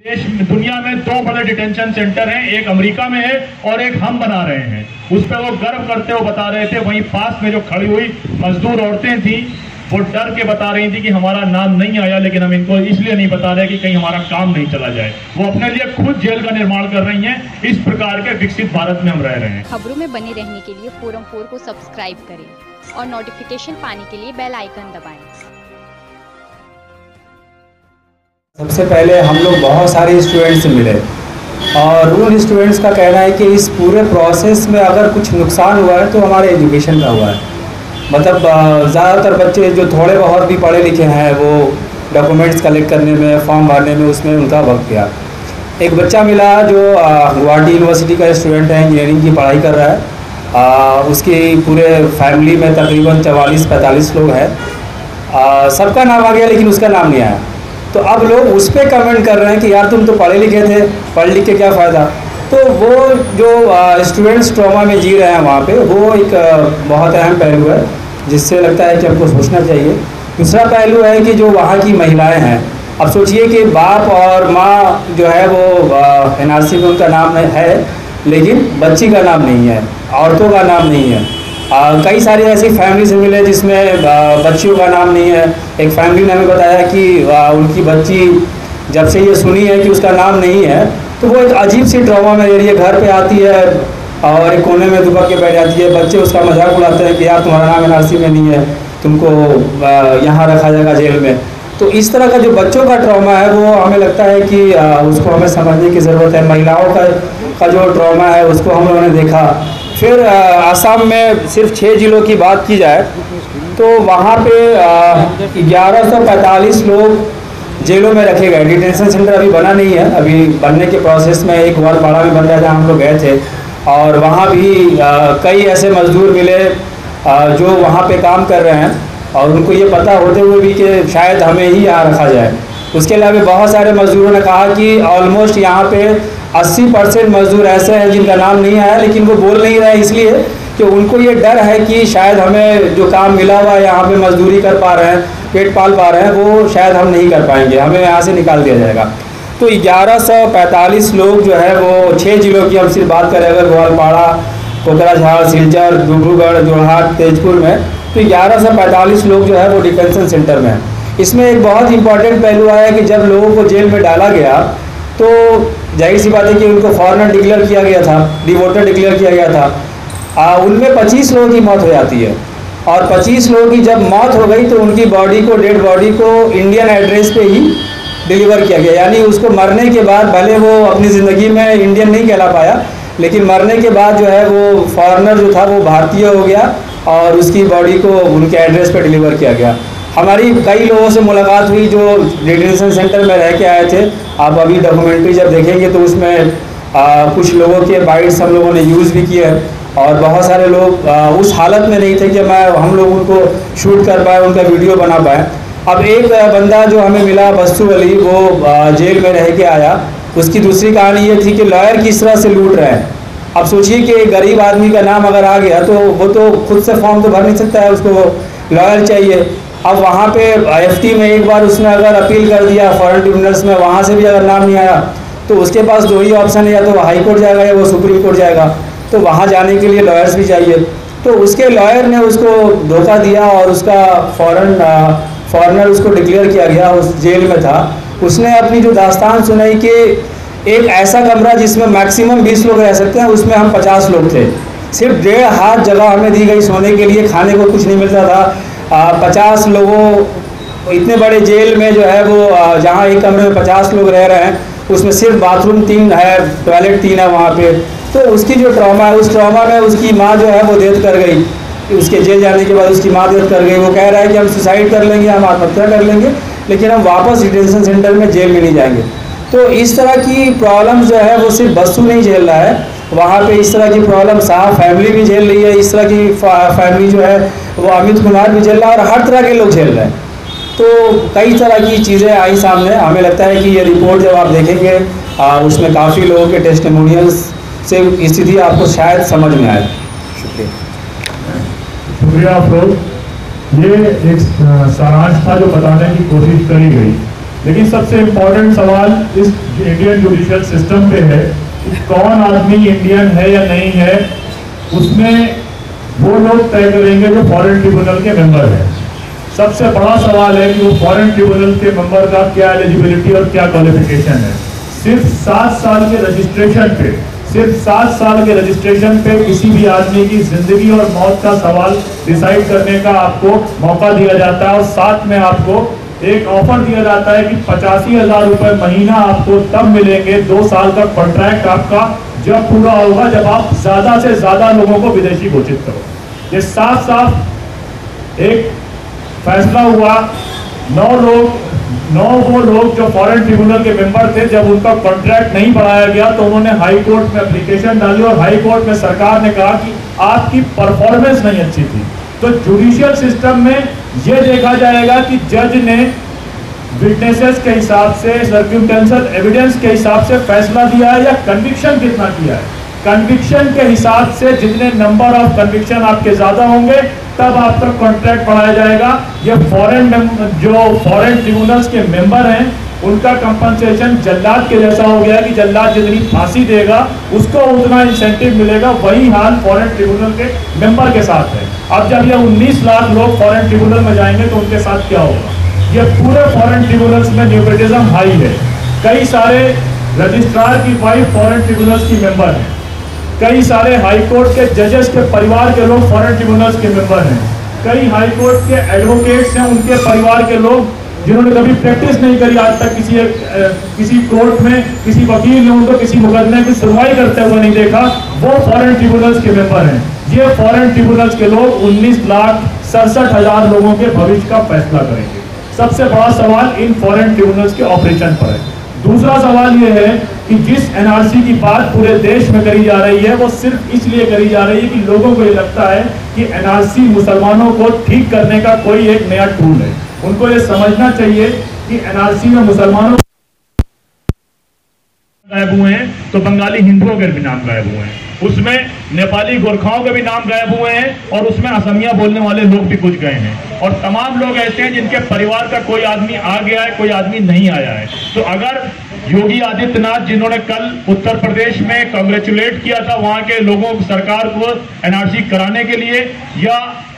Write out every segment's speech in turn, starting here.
देश दुनिया में 2 बड़े डिटेंशन सेंटर हैं, एक अमेरिका में है और एक हम बना रहे हैं। उस पर वो गर्व करते हुए बता रहे थे। वहीं पास में जो खड़ी हुई मजदूर औरतें थी वो डर के बता रही थी कि हमारा नाम नहीं आया, लेकिन हम इनको इसलिए नहीं बता रहे कि कहीं हमारा काम नहीं चला जाए। वो अपने लिए खुद जेल का निर्माण कर रही हैं। इस प्रकार के विकसित भारत में हम रह रहे हैं। खबरों में बने रहने के लिए फोरम 4 को सब्सक्राइब करें और नोटिफिकेशन पाने के लिए बेल आइकन दबाएं। सबसे पहले हम लोग बहुत सारे स्टूडेंट्स से मिले और उन स्टूडेंट्स का कहना है कि इस पूरे प्रोसेस में अगर कुछ नुकसान हुआ है तो हमारे एजुकेशन का हुआ है। मतलब ज़्यादातर बच्चे जो थोड़े बहुत भी पढ़े लिखे हैं वो डॉक्यूमेंट्स कलेक्ट करने में, फॉर्म भरने में, उसमें उनका वक्त गया। एक बच्चा मिला जो गुवाहाटी यूनिवर्सिटी का स्टूडेंट है, इंजीनियरिंग की पढ़ाई कर रहा है। उसकी पूरे फैमिली में तकरीबन 44-45 लोग हैं। सबका नाम आ गया लेकिन उसका नाम नहीं आया। तो अब लोग उस पर कमेंट कर रहे हैं कि यार तुम तो पढ़े लिखे थे, पढ़ लिख के क्या फ़ायदा। तो वो जो स्टूडेंट्स ट्रॉमा में जी रहे हैं वहाँ पे, वो एक बहुत अहम पहलू है जिससे लगता है कि हमको सोचना चाहिए। दूसरा पहलू है कि जो वहाँ की महिलाएं हैं, अब सोचिए कि बाप और माँ जो है वो एनआरसी में उनका नाम है लेकिन बच्ची का नाम नहीं है, औरतों का नाम नहीं है। कई सारी ऐसी फैमिली से मिले जिसमें बच्चियों का नाम नहीं है। एक फैमिली ने हमें बताया कि उनकी बच्ची जब से ये सुनी है कि उसका नाम नहीं है तो वो एक अजीब सी ट्रॉमा में रह रही है। घर पे आती है और एक कोने में दुबक के बैठ जाती है। बच्चे उसका मजाक उड़ाते हैं कि यार तुम्हारा नाम एनआरसी में नहीं है, तुमको यहाँ रखा जाएगा जेल में। तो इस तरह का जो बच्चों का ट्रॉमा है वो हमें लगता है कि उसको हमें समझने की ज़रूरत है। महिलाओं का जो ट्रॉमा है उसको हम लोगों ने देखा। फिर आसाम में सिर्फ 6 जिलों की बात की जाए तो वहाँ पे 1145 लोग जेलों में रखे गए। डिटेंशन सेंटर अभी बना नहीं है, अभी बनने के प्रोसेस में। एक वारपाड़ा में बन रहा था, हम लोग गए थे और वहाँ भी कई ऐसे मजदूर मिले जो वहाँ पे काम कर रहे हैं और उनको ये पता होते हुए भी कि शायद हमें ही यहाँ रखा जाए। उसके अलावा बहुत सारे मजदूरों ने कहा कि ऑलमोस्ट यहाँ पे 80% मजदूर ऐसे हैं जिनका नाम नहीं आया, लेकिन वो बोल नहीं रहे इसलिए कि उनको ये डर है कि शायद हमें जो काम मिला हुआ है, यहाँ पे मजदूरी कर पा रहे हैं, पेट पाल पा रहे हैं, वो शायद हम नहीं कर पाएंगे, हमें यहाँ से निकाल दिया जाएगा। तो 1145 लोग जो है वो 6 जिलों की हम सिर्फ बात करें, अगर ग्वालपाड़ा, कोकराझार, सिलचर, डिब्रूगढ़, जोरहाट, तेजपुर में, तो 1145 लोग जो है वो डिटेंशन सेंटर में हैं। इसमें एक बहुत इंपॉर्टेंट पहलू आया कि जब लोगों को जेल में डाला गया तो जाहिर सी बात है कि उनको फॉरेनर डिक्लेयर किया गया था, डिवोटर डिक्लेयर किया गया था। उनमें 25 लोगों की मौत हो जाती है और 25 लोगों की जब मौत हो गई तो उनकी बॉडी को, डेड बॉडी को इंडियन एड्रेस पे ही डिलीवर किया गया। यानी उसको मरने के बाद, भले वो अपनी ज़िंदगी में इंडियन नहीं कहला पाया, लेकिन मरने के बाद जो है वो फॉरेनर जो था वो भारतीय हो गया और उसकी बॉडी को उनके एड्रेस पर डिलीवर किया गया। हमारी कई लोगों से मुलाकात हुई जो डिटेंशन सेंटर में रह के आए थे। आप अभी डॉक्यूमेंट्री जब देखेंगे तो उसमें कुछ लोगों के बाइट्स हम लोगों ने यूज़ भी किए हैं और बहुत सारे लोग उस हालत में नहीं थे कि हम लोग उनको शूट कर पाए, उनका वीडियो बना पाए। अब एक बंदा जो हमें मिला, बस्तु अली, वो जेल में रह के आया। उसकी दूसरी कहानी ये थी कि लॉयर किस तरह से लूट रहे हैं। अब सोचिए कि एक गरीब आदमी का नाम अगर आ गया तो वो तो खुद से फॉर्म तो भर नहीं सकता है, उसको लॉयर चाहिए। अब वहाँ पे IFT में एक बार उसने अगर अपील कर दिया फॉरेन ट्रिब्यूनल्स में, वहाँ से भी अगर नाम नहीं आया तो उसके पास 2 ही ऑप्शन है, या तो हाई कोर्ट जाएगा या वो सुप्रीम कोर्ट जाएगा। तो वहाँ जाने के लिए लॉयर्स भी चाहिए। तो उसके लॉयर ने उसको धोखा दिया और उसका फॉरेनर उसको डिक्लेयर किया गया, उस जेल में था। उसने अपनी जो दास्तान सुनाई कि एक ऐसा कमरा जिसमें मैक्सिमम 20 लोग रह सकते हैं, उसमें हम 50 लोग थे। सिर्फ 1.5 हाथ जगह हमें दी गई सोने के लिए, खाने को कुछ नहीं मिलता था। 50 लोगों, इतने बड़े जेल में जो है वो जहाँ एक कमरे में 50 लोग रह रहे हैं, उसमें सिर्फ बाथरूम 3 है, टॉयलेट 3 है वहाँ पे। तो उसकी जो ट्रॉमा है, उस ट्रॉमा में उसकी माँ जो है वो डेथ कर गई। उसके जेल जाने के बाद उसकी माँ डेथ कर गई। वो कह रहा है कि हम सुसाइड कर लेंगे, हम आत्महत्या कर लेंगे, लेकिन हम वापस डिटेंशन सेंटर में जेल में नहीं जाएंगे। तो इस तरह की प्रॉब्लम जो है वो सिर्फ बस्तु नहीं झेल रहा है, वहाँ पे इस तरह की प्रॉब्लम साहब फैमिली भी झेल रही है। इस तरह की फैमिली जो है वो अमित कुमार भी झेल रहा है और हर तरह के लोग झेल रहे हैं। तो कई तरह की चीज़ें आई सामने। हमें लगता है कि ये रिपोर्ट जब आप देखेंगे उसमें काफ़ी लोगों के टेस्टिमोनियल्स से स्थिति आपको शायद समझ में आए। शुक्रिया अफरोज। ये एक सारांश था जो बताने की कोशिश करी गई लेकिन सबसे इम्पोर्टेंट सवाल इस इंडियन जुडिशियल सिस्टम पे है कि कौन आदमी इंडियन है या नहीं है, उसमें वो लोग तय करेंगे जो फॉरेन ट्रिब्यूनल के मेंबर हैं। सबसे बड़ा सवाल है कि वो फॉरेन ट्रिब्यूनल के मेंबर का क्या एलिजिबिलिटी और क्या क्वालिफिकेशन है। सिर्फ 7 साल के रजिस्ट्रेशन पे, सिर्फ 7 साल के रजिस्ट्रेशन पे किसी भी आदमी की जिंदगी और मौत का सवाल डिसाइड करने का आपको मौका दिया जाता है, और साथ में आपको एक ऑफर दिया जाता है कि 85,000 रुपए महीना आपको तब मिलेंगे, 2 साल का कॉन्ट्रैक्ट आपका जब पूरा होगा, जब आप ज्यादा से ज्यादा लोगों को विदेशी घोषित करो। ये साफ साफ एक फैसला हुआ। 9 वो लोग जो फॉरेन ट्रिब्यूनल के मेंबर थे, जब उनका कॉन्ट्रैक्ट नहीं बढ़ाया गया तो उन्होंने हाई कोर्ट में एप्लीकेशन डाली, और हाई कोर्ट में सरकार ने कहा कि आपकी परफॉर्मेंस नहीं अच्छी थी। तो जुडिशियल सिस्टम में यह देखा जाएगा कि जज ने विटनेसेस के हिसाब से, सर्क्यूटेंशियल एविडेंस के हिसाब से फैसला दिया है या कन्विक्शन कितना किया है। कन्विक्शन के हिसाब से जितने नंबर ऑफ कन्विक्शन आपके ज्यादा होंगे तब आपका कॉन्ट्रैक्ट बढ़ाया जाएगा। ये जो फॉरेन ट्रिब्यूनल्स के मेंबर हैं उनका कंपनसेशन जल्लाद के जैसा हो गया कि जल्लाद जितनी फांसी देगा उसको उतना इंसेंटिव मिलेगा। वही हाल फॉरेन ट्रिब्यूनल के मेंबर के साथ है। अब जब ये 19 लाख लोग फॉरेन ट्रिब्यूनल में जाएंगे तो उनके साथ क्या होगा। ये पूरे फॉरेन ट्रिब्यूनल्स में न्यूक्रेटिज्म हाई है। कई सारे रजिस्ट्रार की वाइफ फॉरेन ट्रिब्यूनल्स की मेंबर हैं, कई सारे हाई कोर्ट के जजेस के परिवार के लोग फॉरेन ट्रिब्यूनल्स के मेंबर हैं, कई हाई कोर्ट के एडवोकेट्स हैं, उनके परिवार के लोग जिन्होंने कभी प्रैक्टिस नहीं करी आज तक, किसी कोर्ट में किसी वकील ने उनको किसी मुकदमे की सुनवाई करते हुए नहीं देखा, वो फॉरेन ट्रिब्यूनल्स के मेंबर हैं। ये फॉरेन ट्रिब्यूनल्स के लोग 19,67,000 लोगों के भविष्य का फैसला करेंगे। सबसे बड़ा सवाल इन फॉरेन ट्रिब्यूनल्स के ऑपरेशन पर है। दूसरा सवाल यह है कि जिस एनआरसी की बात पूरे देश में करी जा रही है वो सिर्फ इसलिए करी जा रही है कि लोगों को ये लगता है कि एनआरसी मुसलमानों को ठीक करने का कोई एक नया टूल है। उनको ये समझना चाहिए कि एनआरसी में मुसलमानों गायब हुए हैं तो बंगाली हिंदुओं के भी नाम गायब हुए हैं, उसमें नेपाली गोरखाओं के भी नाम गायब हुए हैं, और उसमें असमिया बोलने वाले लोग भी कुछ गए हैं, और तमाम लोग ऐसे हैं जिनके परिवार का कोई आदमी आ गया है, कोई आदमी नहीं आया है। तो अगर योगी आदित्यनाथ जिन्होंने कल उत्तर प्रदेश में कांग्रेचुलेट किया था वहां के लोगों सरकार को एनआरसी कराने के लिए, या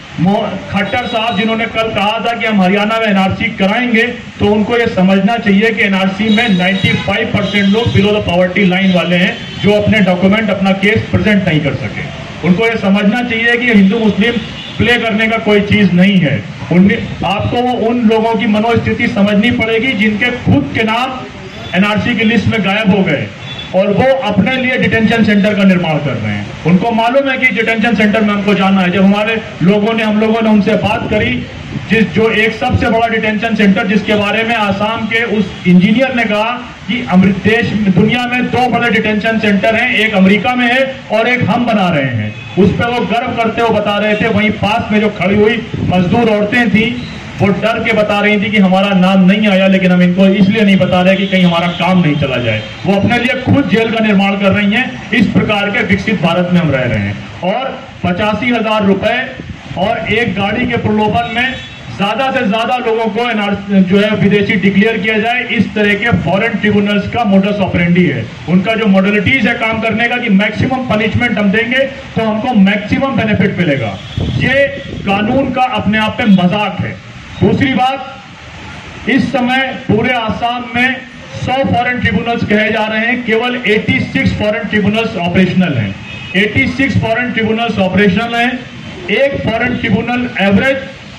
खट्टर साहब जिन्होंने कल कहा था कि हम हरियाणा में एनआरसी कराएंगे, तो उनको ये समझना चाहिए कि एनआरसी में 95% लोग बिलो द पॉवर्टी लाइन वाले हैं जो अपने डॉक्यूमेंट, अपना केस प्रेजेंट नहीं कर सके। उनको ये समझना चाहिए कि हिंदू मुस्लिम प्ले करने का कोई चीज नहीं है। आपको उन लोगों की मनोस्थिति समझनी पड़ेगी जिनके खुद के नाम एनआरसी की लिस्ट में गायब हो गए और वो अपने लिए डिटेंशन सेंटर का निर्माण कर रहे हैं। उनको मालूम है कि डिटेंशन सेंटर में हमको जाना है। जब हमारे हम लोगों ने उनसे बात करी, जो एक सबसे बड़ा डिटेंशन सेंटर जिसके बारे में आसाम के उस इंजीनियर ने कहा कि दुनिया में 2 बड़े डिटेंशन सेंटर हैं, एक अमेरिका में है और एक हम बना रहे हैं। उस पर वो गर्व करते हुए बता रहे थे। वहीं पास में जो खड़ी हुई मजदूर औरतें थी वो डर के बता रही थी कि हमारा नाम नहीं आया, लेकिन हम इनको इसलिए नहीं बता रहे कि कहीं हमारा काम नहीं चला जाए। वो अपने लिए खुद जेल का निर्माण कर रही हैं। इस प्रकार के विकसित भारत में हम रह रहे हैं, और 85,000 रुपए और एक गाड़ी के प्रलोभन में ज्यादा से ज्यादा लोगों को जो है विदेशी डिक्लेयर किया जाए, इस तरह के फॉरेन ट्रिब्यूनल्स का मोडस ऑपरेंडी है। उनका जो मॉडलिटीज है काम करने का कि मैक्सिमम पनिशमेंट हम देंगे तो हमको मैक्सिमम बेनिफिट मिलेगा। ये कानून का अपने आप में मजाक है। दूसरी बात, इस समय पूरे आसाम में 100 फॉरेन ट्रिब्यूनल्स कहे जा रहे हैं, केवल 86 फॉरेन ट्रिब्यूनल्स ऑपरेशनल हैं। 86 फॉरेन ट्रिब्यूनल्स ऑपरेशनल हैं। एक फॉरेन ट्रिब्यूनल एवरेज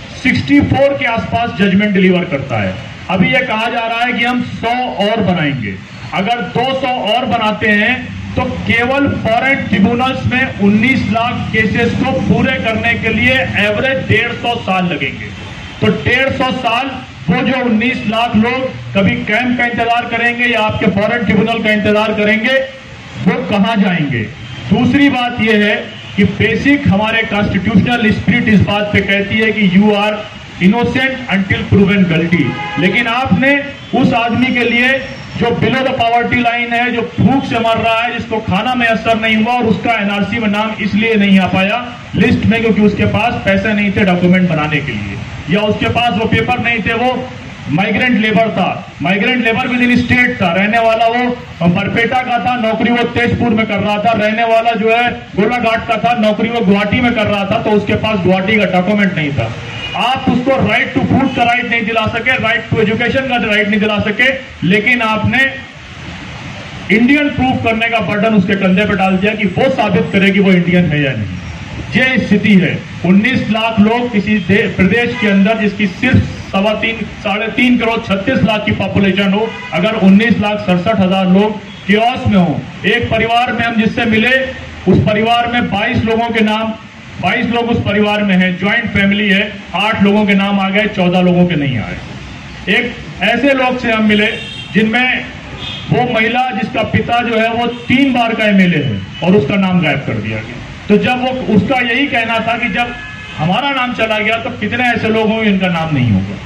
64 के आसपास जजमेंट डिलीवर करता है। अभी यह कहा जा रहा है कि हम 100 और बनाएंगे। अगर 200 और बनाते हैं तो केवल फॉरेन ट्रिब्यूनल्स में 19 लाख केसेस को पूरे करने के लिए एवरेज 150 साल लगेंगे। तो 150 साल वो जो 19 लाख लोग कभी कैंप का इंतजार करेंगे या आपके फॉरेन ट्रिब्यूनल का इंतजार करेंगे, वो कहां जाएंगे। दूसरी बात यह है कि बेसिक हमारे कॉन्स्टिट्यूशनल स्पिरिट इस बात पे कहती है कि you are innocent until proven guilty, लेकिन आपने उस आदमी के लिए जो बिलो द पॉवर्टी लाइन है, जो भूख से मर रहा है, जिसको खाना में असर नहीं हुआ, और उसका एनआरसी में नाम इसलिए नहीं आ पाया लिस्ट में क्योंकि उसके पास पैसे नहीं थे डॉक्यूमेंट बनाने के लिए, या उसके पास वो पेपर नहीं थे, वो माइग्रेंट लेबर था। Migrant labour within state था, रहने वाला वो बरपेटा का था, नौकरी वो तेजपुर में कर रहा था। रहने वाला जो है गोलाघाट का था, नौकरी वो गुवाहाटी में कर रहा था, तो उसके पास गुवाहाटी का डॉक्यूमेंट नहीं था। आप उसको राइट टू फूड का राइट नहीं दिला सके, राइट टू एजुकेशन का राइट नहीं दिला सके, लेकिन आपने इंडियन प्रूफ करने का बर्डन उसके कंधे पर डाल दिया कि वो साबित करे कि वो इंडियन है या नहीं। ये स्थिति है। 19 लाख लोग किसी प्रदेश के अंदर जिसकी सिर्फ 3.5 करोड़ 36 लाख की पॉपुलेशन हो, अगर 19,67,000 लोग कियोस में हो, एक परिवार में हम जिससे मिले उस परिवार में 22 लोगों के नाम, 22 लोग उस परिवार में हैं, ज्वाइंट फैमिली है, 8 लोगों के नाम आ गए, 14 लोगों के नहीं आए। एक ऐसे लोग से हम मिले जिनमें वो महिला जिसका पिता जो है वो 3 बार का एमएलए है और उसका नाम गायब कर दिया गया। तो जब वो उसका यही कहना था कि जब हमारा नाम चला गया तो कितने ऐसे लोग होंगे इनका नाम नहीं होगा।